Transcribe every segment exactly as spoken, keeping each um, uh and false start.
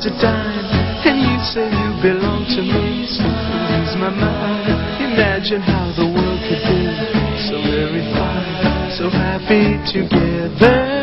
to dine, and you say you belong to me. So lose my mind. Imagine how the world could be so very fine, so happy together.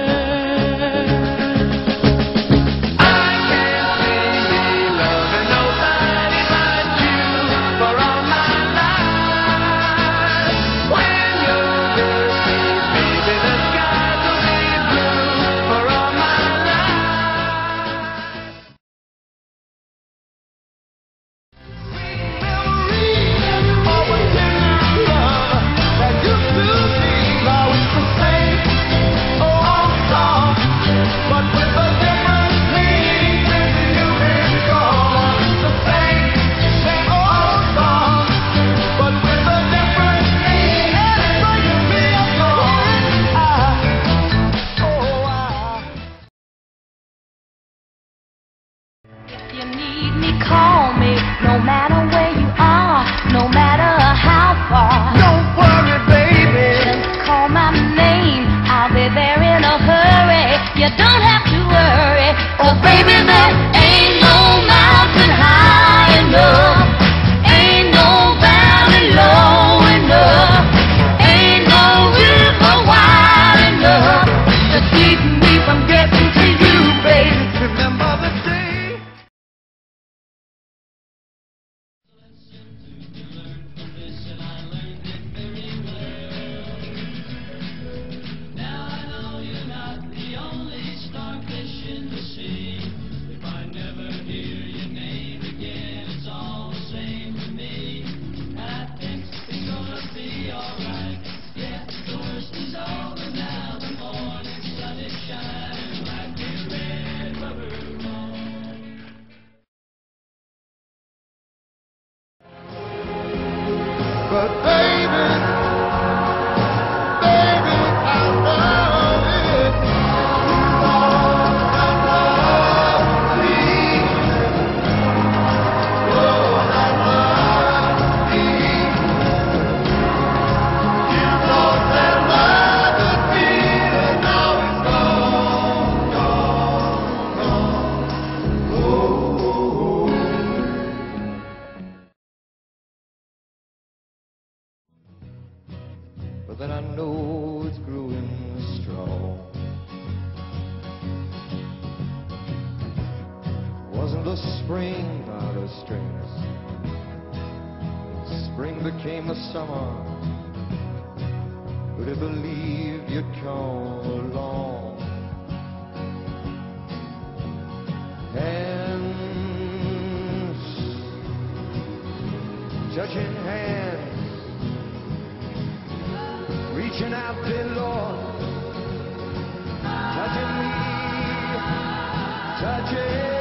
You need me, call me, no matter where you are, no matter how far. Don't worry, baby. Just call my name, I'll be there in a hurry. You don't have to worry, oh baby, there ain't no mountain high enough, ain't no valley low enough, ain't no river wide enough to keep me from getting to you, baby. Remember the day. But baby, baby, I love it. You love me. Oh, I love me. You thought that love would be, but now it's gone, gone, gone. Oh. But then I know it's growing strong. Wasn't the spring out of strings? Spring became the summer. Who'd have believed you'd come along? Hands touching hands, reaching out, dear Lord, touching me, touching